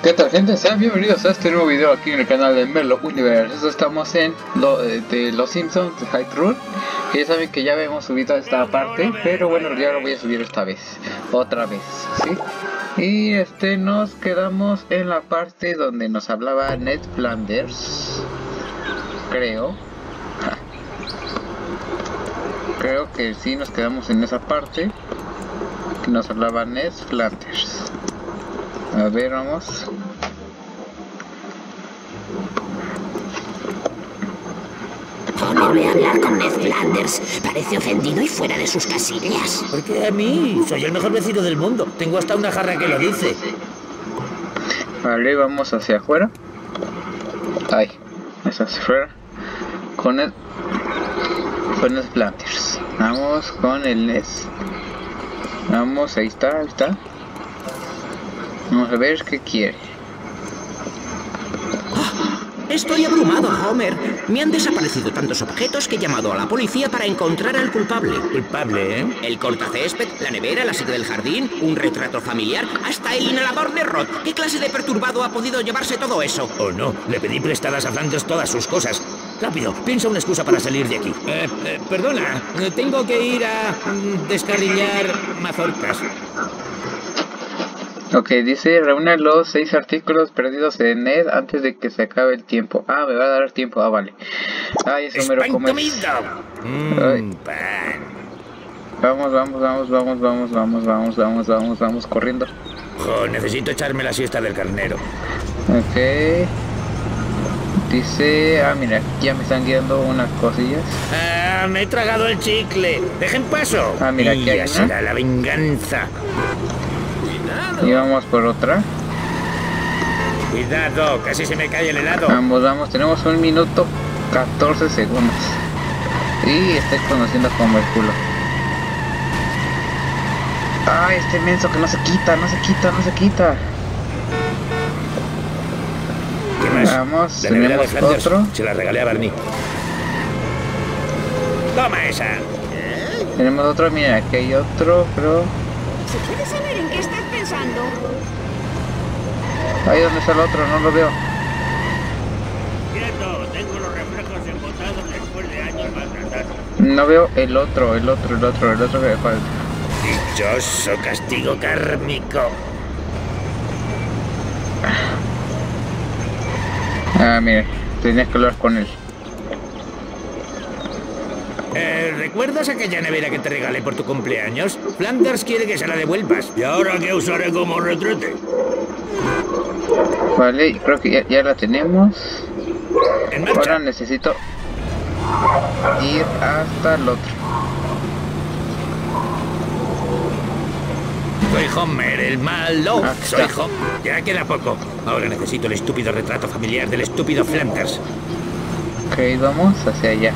¿Qué tal, gente? Sean bienvenidos a este nuevo video aquí en el canal de Merlo Universe. Estamos en de Los Simpsons, de Hyrule. Que ya saben que ya hemos subido esta parte, pero bueno, ya lo voy a subir esta vez, otra vez, ¿sí? Y nos quedamos en la parte donde nos hablaba Ned Flanders, creo. Creo que sí, nos quedamos en esa parte que nos hablaba Ned Flanders. A ver, vamos. Homer ve a hablar con Ned Flanders. Parece ofendido y fuera de sus casillas. Porque a mí, soy el mejor vecino del mundo. Tengo hasta una jarra que lo dice. Vale, vamos hacia afuera. Ay, hacia afuera. Con Ned Flanders. Vamos con el Ned. Vamos, ahí está, ahí está. Vamos a ver qué quiere. Estoy abrumado, Homer. Me han desaparecido tantos objetos que he llamado a la policía para encontrar al culpable. Culpable, ¿eh? El cortacésped, la nevera, la silla del jardín, un retrato familiar, hasta el inhalador de Rod. ¿Qué clase de perturbado ha podido llevarse todo eso? Oh, no. Le pedí prestadas a Flanders todas sus cosas. Rápido, piensa una excusa para salir de aquí. Perdona, tengo que ir a descarrilar mazorcas. Ok, dice, reúne los 6 artículos perdidos de Ned antes de que se acabe el tiempo. Ah, me va a dar tiempo, ah, vale. Ay, eso me lo comes. Pan. Vamos, corriendo. Oh, necesito echarme la siesta del carnero. Ok. Dice, mira, aquí ya me están guiando unas cosillas. Me he tragado el chicle. Dejen paso. Mira, aquí hay ya será la venganza. Y vamos por otra. Cuidado, casi se me cae el helado. Vamos, tenemos 1 minuto 14 segundos. Y estoy conociendo como el culo. Ay, este menso que no se quita. ¿Qué más? Vamos, la nevera de tenemos Flanders. otro. Se la regalé a Barney. Toma esa. Tenemos otro, mira, aquí hay otro, pero... Si quieres saber en qué estás pensando. Ahí donde está el otro, no lo veo. Quieto, tengo los reflejos embotados después de años maltratados. No veo el otro que me falta. Dichoso castigo kármico. Mire, tenías que hablar con él. ¿Recuerdas aquella nevera que te regalé por tu cumpleaños? Flanders quiere que se la devuelvas. ¿Y ahora qué usaré como retrete? Vale, creo que ya la tenemos. En marcha. Ahora necesito ir hasta el otro. Soy Homer, el malo. Está. Soy Homer. Ya queda poco. Ahora necesito el estúpido retrato familiar del estúpido Flanders. Ok, vamos hacia allá.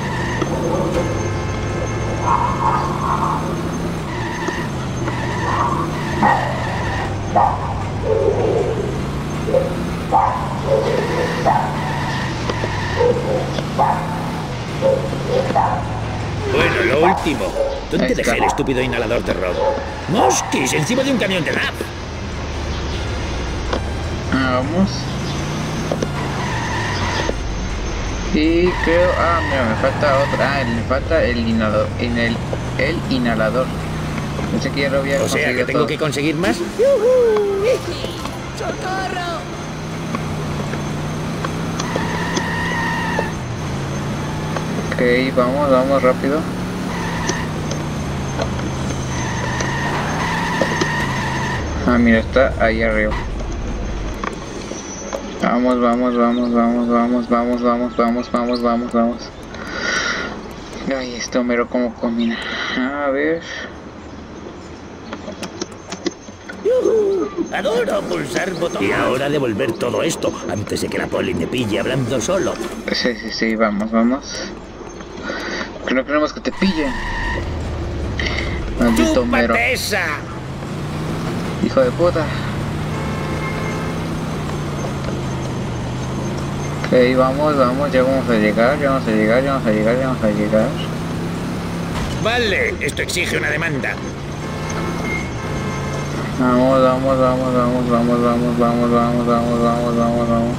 Bueno, lo último. ¿Dónde Ahí dejé está. el estúpido inhalador de Rod? ¡Mosquis! Encima de un camión de rap. Vamos. Y creo... mira, me falta otra. Me falta el inhalador. El inhalador. Pensé que ya lo había O sea, conseguido que tengo todo. que conseguir más. ¡Socorro! Ok, vamos rápido. Mira, está ahí arriba. Vamos. Ay, este Homero cómo combina. A ver. Adoro pulsar botón. Y ahora devolver todo esto antes de que la poli me pille hablando solo. Sí, vamos. Que no queremos que te pillen. Maldito Homero. ¡Chúpate esa! Hijo de puta. Ok, vamos, ya vamos a llegar. Vale, esto exige una demanda. Vamos, vamos, vamos, vamos, vamos, vamos, vamos, vamos, vamos, vamos, vamos, vamos.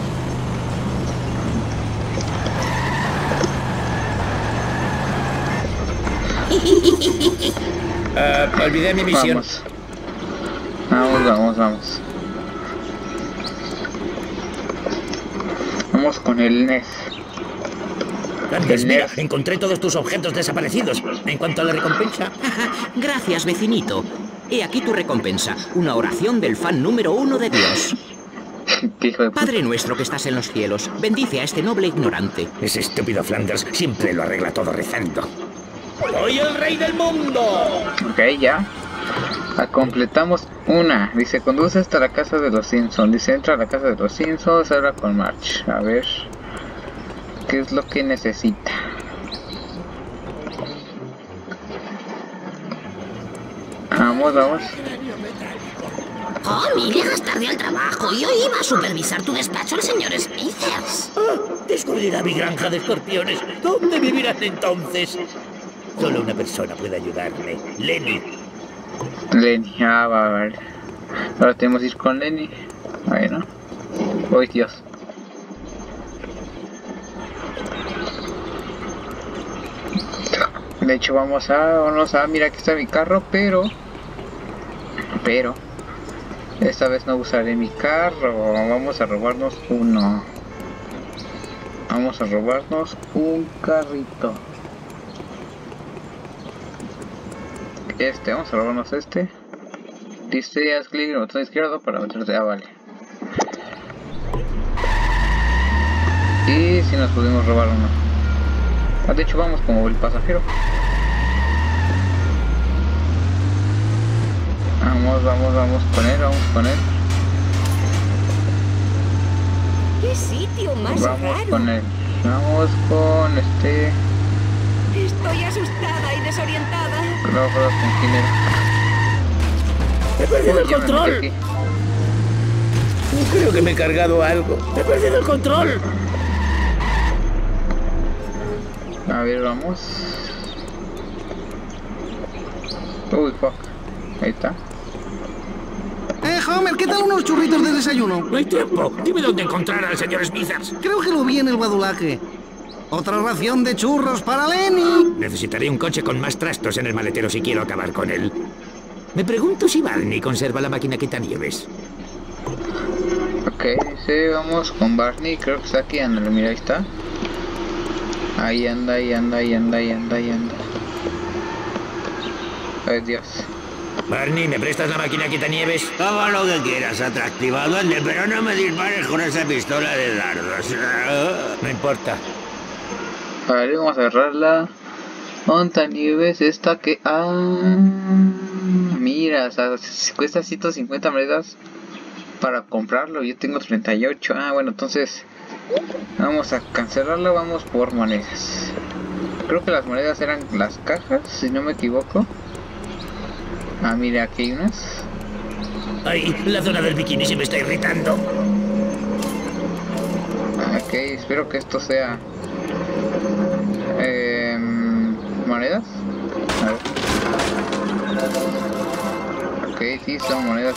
Olvidé mi misión. Vamos. Vamos, vamos, vamos. Vamos con el NES. Flanders, mira, encontré todos tus objetos desaparecidos. En cuanto a la recompensa... Gracias, vecinito. He aquí tu recompensa, una oración del fan número 1 de Dios. ¿Qué hijo de puta? Padre nuestro que estás en los cielos, bendice a este noble ignorante. Ese estúpido Flanders siempre lo arregla todo rezando. ¡Soy el rey del mundo! Ok, ya. Completamos una. Dice, conduce hasta la casa de los Simpsons. Dice, entra a la casa de los Simpsons, habla con March. A ver... ¿qué es lo que necesita? Vamos, vamos. Oh, mire, llegas tarde al trabajo y hoy iba a supervisar tu despacho el señor Smithers. Descubrirá mi granja de escorpiones. ¿Dónde vivirán entonces? Solo una persona puede ayudarme. Lenny. Lenny, vale. Ahora tenemos que ir con Lenny. Bueno. Uy, Dios. De hecho vamos a mira, aquí está mi carro, pero esta vez no usaré mi carro. Vamos a robarnos uno. Vamos a robarnos un carrito. Vamos a robarnos este. Dice, haz clic en el botón izquierdo para meterte. Vale. Y si nos pudimos robar uno. De hecho vamos como el pasajero. Vamos con él. ¿Qué sitio más Vamos raro? con él. Vamos con este... Estoy asustada y desorientada. No recuerdo con quién era. ¡He perdido el Ya me control! metí aquí. Creo que me he cargado algo. ¡He perdido el control! A ver, vamos. Uy, fuck. Ahí está. Homer, ¿qué tal unos churritos de desayuno? No hay tiempo. Dime dónde encontrar al señor Smithers. Creo que lo vi en el badulaque. Otra ración de churros para Lenny. Necesitaré un coche con más trastos en el maletero si quiero acabar con él. Me pregunto si Barney conserva la máquina quitanieves. Ok, sí, vamos con Barney. Creo que está aquí, ándale, mira, ahí está. Ahí anda. Ay, Dios. Barney, ¿me prestas la máquina quitanieves? Todo lo que quieras, atractiva duende, pero no me dispares con esa pistola de dardos. No importa. Vale, vamos a agarrarla. Montanieves, esta que... mira, o sea, cuesta 150 monedas para comprarlo. Yo tengo 38. Bueno, entonces vamos a cancelarla. Vamos por monedas. Creo que las monedas eran las cajas, si no me equivoco. Mira, aquí hay unas. Ay, la zona del bikini se me está irritando. Ok, espero que esto sea... ¿monedas? A ver. Ok, sí, son monedas.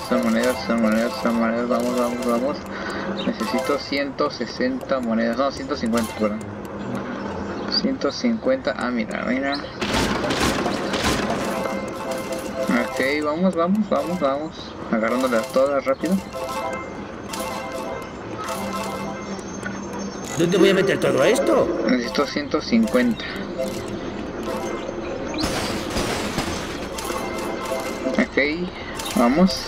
Vamos. Necesito 160 monedas. No, 150, perdón. 150. Mira. Ok, vamos. Agarrándolas todas rápido. ¿Dónde voy a meter todo esto? Necesito 150. Ok, vamos.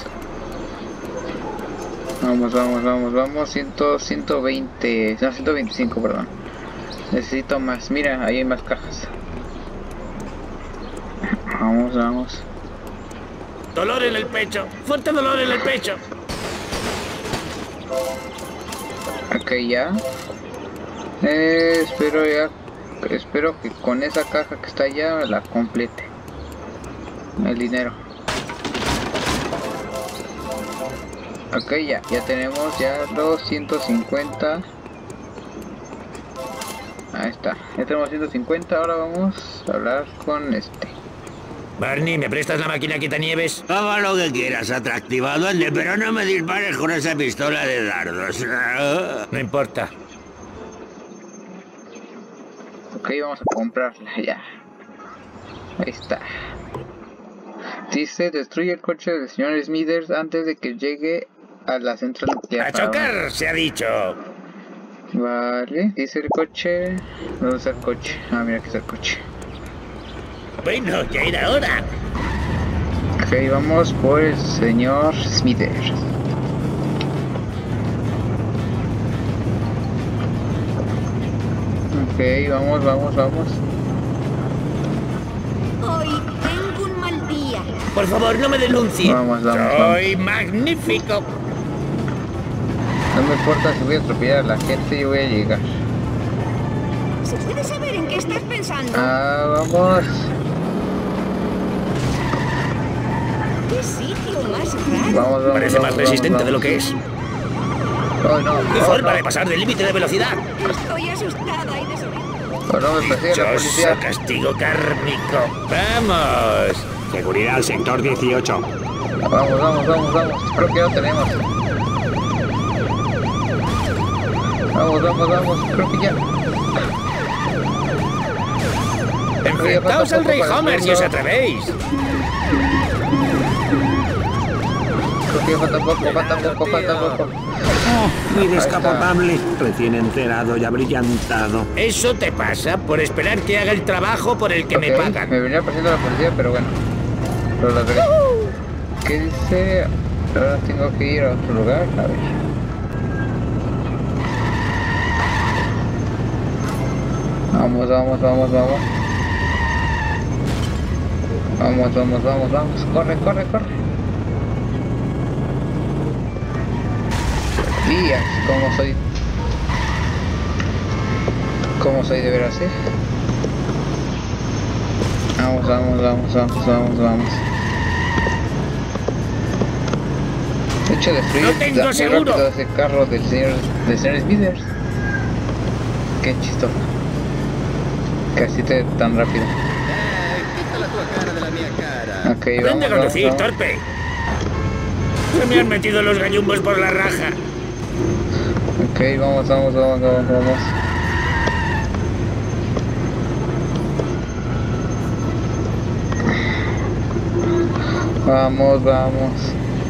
120. No, 125, perdón. Necesito más. Mira, ahí hay más cajas. Vamos. Dolor en el pecho. Fuerte dolor en el pecho. Ok, ya. Espero que con esa caja que está allá la complete. El dinero. Ok, ya tenemos ya los 150. Ahí está. Ya tenemos 150. Ahora vamos a hablar con este. Barney, ¿me prestas la máquina quitanieves? Haga lo que quieras, atractivado, ande, pero no me dispares con esa pistola de dardos. No importa. Ok, vamos a comprarla ya. Ahí está. Dice, destruye el coche del señor Smithers antes de que llegue a la central nuclear. ¡A chocar, se ha dicho! Vale, dice el coche. ¿Dónde está el coche? Ah, mira que está el coche. Bueno, ya era hora. Ok, vamos por el señor Smithers. Ok, vamos. Hoy tengo un mal día. Por favor, no me denuncie. Vamos. Soy magnífico. No me importa si voy a atropellar a la gente, yo voy a llegar. ¿Se puede saber en qué estás pensando? Vamos. ¿Qué sitio más raro? Vamos. Parece más resistente de lo que es. Oh, no. ¡Qué forma de pasar del límite de velocidad! Estoy asustada y desorientada. Oh, no me persigue la policía. Dichoso castigo kármico. ¡Vamos! Seguridad al sector 18. Vamos. Creo que ya tenemos. Vamos. Creo que ya. ¡Enfrentaos al Rey Homer si os atrevéis! Creo que falta poco. Mi descapotable. Recién encerado y abrillantado. Eso te pasa por esperar que haga el trabajo por el que me Ok, pagan. me venía persiguiendo la policía, pero bueno. Lo logré. ¿Qué dice? Ahora tengo que ir a otro lugar. A ver. Vamos. Corre. Días, ¿cómo soy de veras, eh? Vamos. De hecho, destruir ¡No tengo muy seguro! rápido ese carro del señor Smithers. Qué chistoso. Casi tan rápido. Quita la tua cara de la mía cara. Ok, ¡Aprende a conducir, torpe! Se me han metido los gallumbos por la raja. Ok, vamos. Vamos.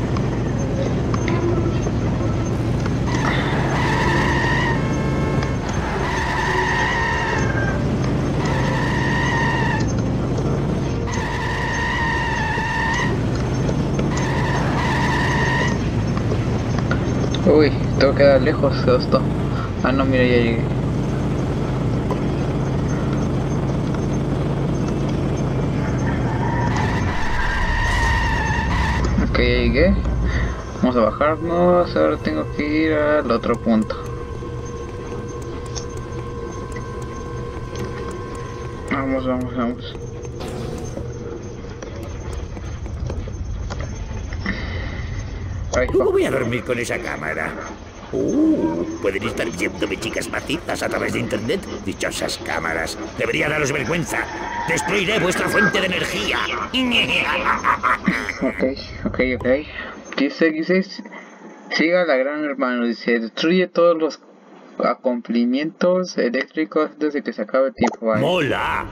Uy, tengo que dar lejos esto. Ah, no, mira, ya llegué. Ok, ya llegué. Vamos a bajarnos. Ahora tengo que ir al otro punto. Vamos. Ahí ¿Cómo va. voy a dormir con esa cámara? Pueden estar viéndome chicas macizas a través de internet. Dichosas cámaras. Debería daros vergüenza. Destruiré vuestra fuente de energía. Ok. Dice, siga la gran hermano. Dice, destruye todos los accomplimientos eléctricos antes de que se acabe el tiempo. Vale. ¡Mola!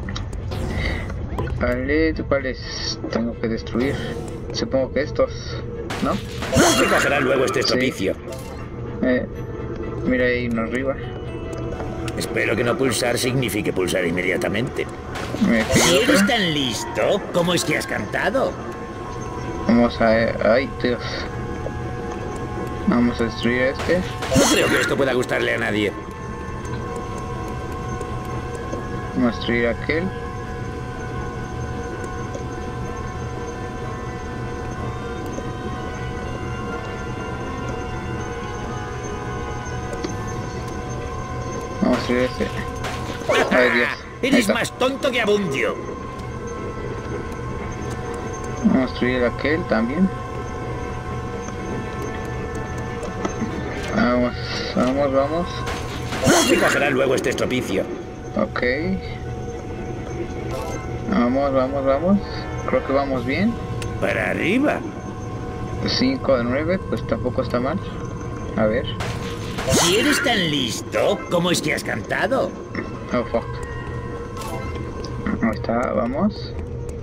Vale, ¿cuáles tengo que destruir? Supongo que estos, ¿no? No se cogerá luego este estropicio. Mira, hay uno arriba. Espero que no pulsar signifique pulsar inmediatamente. Aquí Si otro. eres tan listo, ¿cómo es que has cantado? Vamos a ver. Ay, Dios. Vamos a destruir este. No creo que esto pueda gustarle a nadie. Vamos a destruir aquel. Vamos a destruir este. Ay, Dios. Ahí Eres está. más tonto que Abundio. Vamos a destruir aquel también. Vamos. No se cogerá luego este estropicio. Ok. Vamos, vamos, vamos. Creo que vamos bien. Para arriba. 5 de 9, pues tampoco está mal. A ver. Si eres tan listo, ¿cómo es que has cantado? Oh, fuck. Ahí está, vamos.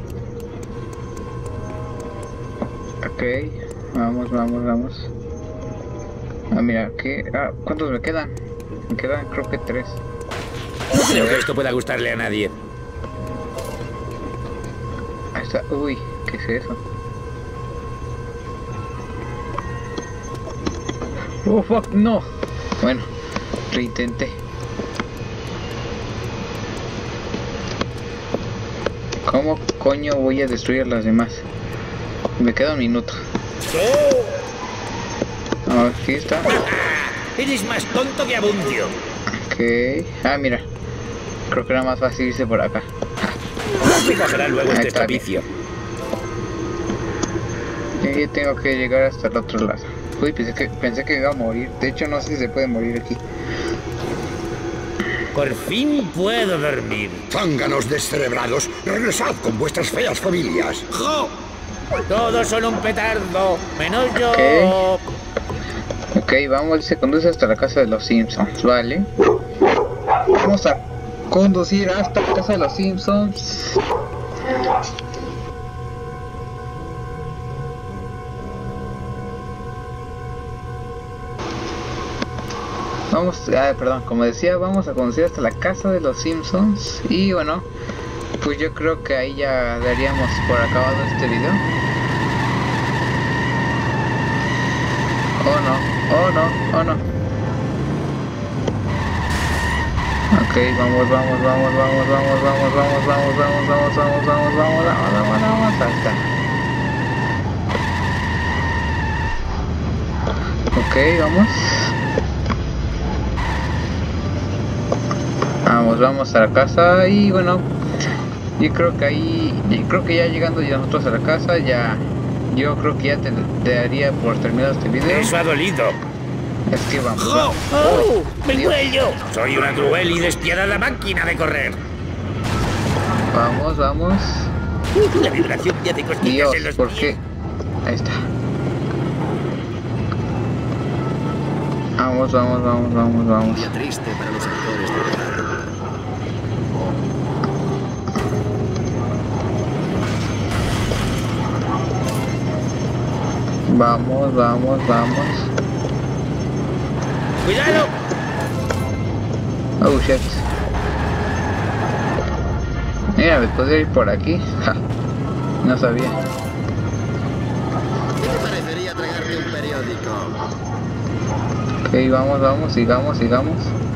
Ok. Vamos, vamos, vamos. Ah, mira, aquí. Ah, ¿cuántos me quedan? Me quedan creo que 3. No creo que esto pueda gustarle a nadie. Ahí está. Uy, ¿qué es eso? Oh, fuck, no. Bueno, lo intenté. ¿Cómo coño voy a destruir a las demás? Me queda un minuto. Aquí está. Eres más tonto que Abundio. Ok. Ah, mira. Creo que era más fácil irse por acá. Me cogerá luego este está bien. estropicio. Y tengo que llegar hasta el otro lado. Uy, pensé que iba a morir. De hecho, no sé si se puede morir aquí. Por fin puedo dormir. Zánganos descerebrados, regresad con vuestras feas familias. ¡Jo! Todos son un petardo, menos yo. Ok, vamos, se conduce hasta la casa de los Simpsons, vale. Vamos a conducir hasta la casa de los Simpsons. Vamos, perdón, como decía, vamos a conducir hasta la casa de los Simpsons. Y bueno, pues yo creo que ahí ya daríamos por acabado este video. Oh no, oh no, oh no. Ok, vamos, vamos, vamos, vamos, vamos, vamos, vamos, vamos, vamos, vamos, vamos, vamos, vamos, vamos, vamos, ahí está. Ok, vamos. Vamos a la casa y bueno, yo creo que ahí, creo que ya llegando ya nosotros a la casa, ya, yo creo que ya te daría por terminado este video. Eso ha dolido. Es que vamos. ¡Oh! ¡Oh! ¡Mi cuello! Soy una cruel y despiadada máquina de correr. Vamos, vamos. La vibración ya te cosquillas Dios, en los ¿por pies. qué? Ahí está. Vamos, vamos, vamos, vamos, vamos. Día triste para los actores de verdad. Vamos, vamos, vamos. ¡Cuidado! Oh shit. Mira, me podría ir por aquí. Ja, no sabía. ¿Qué te parecería tragarte un periódico? Ok, vamos, vamos, sigamos, sigamos.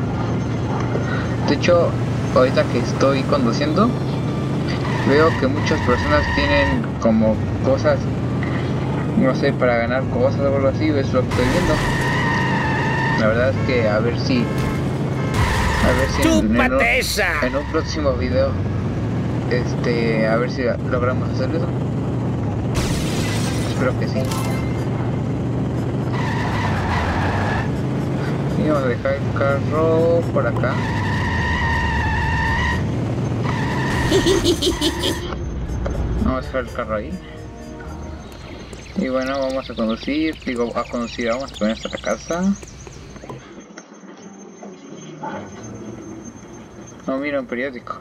De hecho, ahorita que estoy conduciendo, veo que muchas personas tienen como cosas, no sé, para ganar cosas o algo así, es lo que estoy viendo. La verdad es que a ver si en un próximo video, a ver si logramos hacer eso. Espero que sí. Y vamos a dejar el carro por acá. Vamos a dejar el carro ahí. Y bueno, vamos a conducir, vamos a poner hasta la casa. No, mira un periódico.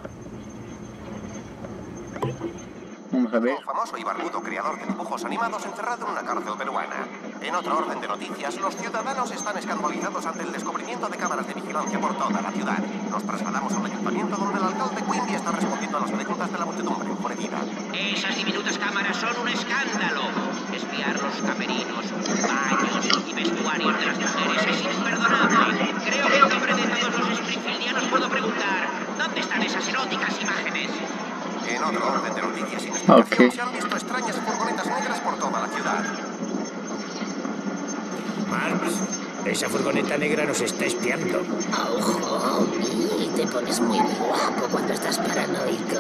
Vamos a ver. Un famoso y barbudo creador de dibujos animados encerrado en una cárcel peruana. En otro orden de noticias, los ciudadanos están escandalizados ante el descubrimiento de cámaras de vigilancia por toda la ciudad. Nos trasladamos al ayuntamiento donde el alcalde Quimby está respondiendo a las preguntas de la muchedumbre enfurecida. Esas diminutas cámaras son un escándalo. Espiar los camerinos, baños y vestuarios de las mujeres es imperdonable. Creo que en nombre de todos los springfieldianos puedo preguntar, ¿dónde están esas eróticas imágenes? En otro orden de noticias sin explicación, se han visto extrañas furgonetas negras por toda la ciudad. Marx, esa furgoneta negra nos está espiando. ¡Ojo! Y te pones muy guapo cuando estás paranoico.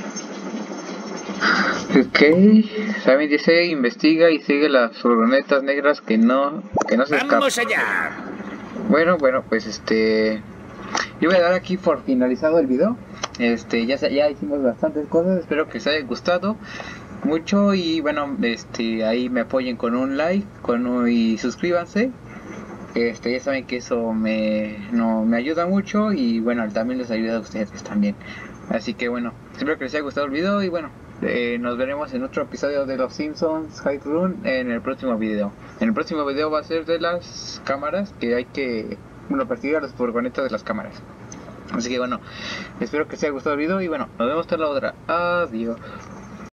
Ok, Sammy dice, investiga y sigue las furgonetas negras que no se escapan. ¡Vamos allá! Bueno, pues yo voy a dar aquí por finalizado el video. Ya hicimos bastantes cosas, espero que les haya gustado mucho y bueno, ahí me apoyen con un like, y suscríbanse. Ya saben que eso me ayuda mucho y bueno, también les ayuda a ustedes también. Así que bueno, espero que les haya gustado el video y bueno, nos veremos en otro episodio de Los Simpsons High Run en el próximo video. En el próximo video va a ser de las cámaras, que hay que perseguir a los furgonetas de las cámaras. Así que bueno, espero que les haya gustado el video y bueno, nos vemos hasta la otra. Adiós.